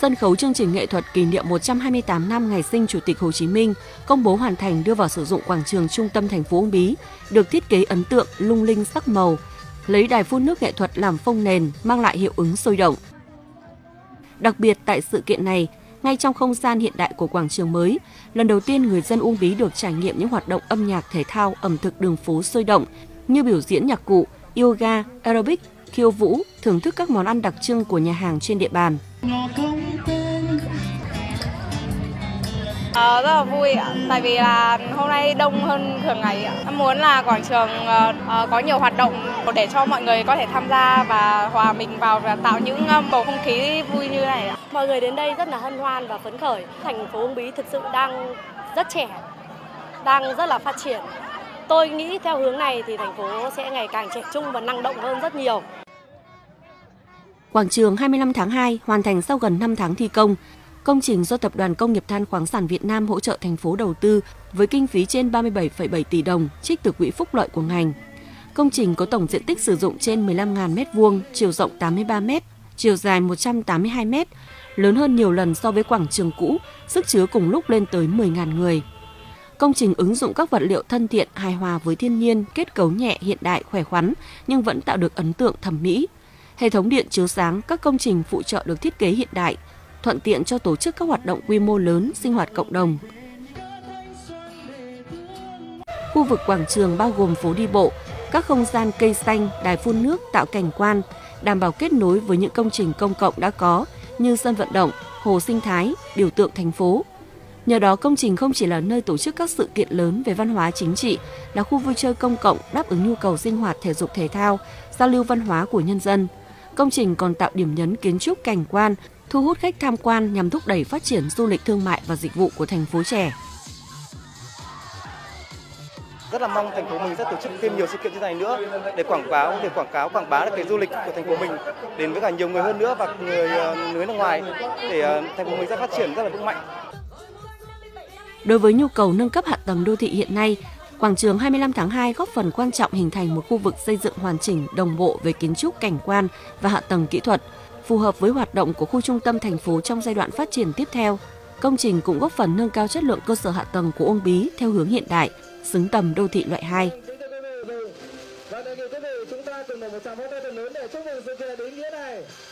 Sân khấu chương trình nghệ thuật kỷ niệm 128 năm ngày sinh Chủ tịch Hồ Chí Minh công bố hoàn thành đưa vào sử dụng quảng trường trung tâm thành phố Uông Bí, được thiết kế ấn tượng, lung linh sắc màu, lấy đài phun nước nghệ thuật làm phông nền, mang lại hiệu ứng sôi động. Đặc biệt tại sự kiện này, ngay trong không gian hiện đại của quảng trường mới, lần đầu tiên người dân Uông Bí được trải nghiệm những hoạt động âm nhạc, thể thao, ẩm thực đường phố sôi động như biểu diễn nhạc cụ, yoga, aerobic, khiêu vũ, thưởng thức các món ăn đặc trưng của nhà hàng trên địa bàn. Rất là vui ạ, tại vì là hôm nay đông hơn thường ngày ạ. Em muốn là quảng trường có nhiều hoạt động để cho mọi người có thể tham gia và hòa mình vào và tạo những bầu không khí vui như này ạ. Mọi người đến đây rất là hân hoan và phấn khởi. Thành phố Uông Bí thực sự đang rất trẻ, đang rất là phát triển. Tôi nghĩ theo hướng này thì thành phố sẽ ngày càng trẻ trung và năng động hơn rất nhiều. Quảng trường 25 tháng 2 hoàn thành sau gần 5 tháng thi công. Công trình do Tập đoàn Công nghiệp Than khoáng sản Việt Nam hỗ trợ thành phố đầu tư với kinh phí trên 37,7 tỷ đồng trích từ quỹ phúc lợi của ngành. Công trình có tổng diện tích sử dụng trên 15.000 m², chiều rộng 83 m, chiều dài 182 m, lớn hơn nhiều lần so với quảng trường cũ, sức chứa cùng lúc lên tới 10.000 người. Công trình ứng dụng các vật liệu thân thiện, hài hòa với thiên nhiên, kết cấu nhẹ, hiện đại, khỏe khoắn nhưng vẫn tạo được ấn tượng thẩm mỹ. Hệ thống điện chiếu sáng, các công trình phụ trợ được thiết kế hiện đại, thuận tiện cho tổ chức các hoạt động quy mô lớn, sinh hoạt cộng đồng. Khu vực quảng trường bao gồm phố đi bộ, các không gian cây xanh, đài phun nước tạo cảnh quan, đảm bảo kết nối với những công trình công cộng đã có như sân vận động, hồ sinh thái, biểu tượng thành phố. Nhờ đó, công trình không chỉ là nơi tổ chức các sự kiện lớn về văn hóa chính trị, là khu vui chơi công cộng đáp ứng nhu cầu sinh hoạt thể dục thể thao, giao lưu văn hóa của nhân dân. Công trình còn tạo điểm nhấn kiến trúc cảnh quan, thu hút khách tham quan nhằm thúc đẩy phát triển du lịch thương mại và dịch vụ của thành phố trẻ. Rất là mong thành phố mình sẽ tổ chức thêm nhiều sự kiện như này nữa để quảng bá được cái du lịch của thành phố mình đến với cả nhiều người hơn nữa và người nước ngoài để thành phố mình sẽ phát triển rất là vững mạnh. Đối với nhu cầu nâng cấp hạ tầng đô thị hiện nay, quảng trường 25 tháng 2 góp phần quan trọng hình thành một khu vực xây dựng hoàn chỉnh, đồng bộ về kiến trúc, cảnh quan và hạ tầng kỹ thuật, phù hợp với hoạt động của khu trung tâm thành phố trong giai đoạn phát triển tiếp theo. Công trình cũng góp phần nâng cao chất lượng cơ sở hạ tầng của Uông Bí theo hướng hiện đại, xứng tầm đô thị loại 2. Và đề nghị quý vị chúng ta cùng một tràng pháo tay thật lớn để chúc mừng sự kiện ý nghĩa này.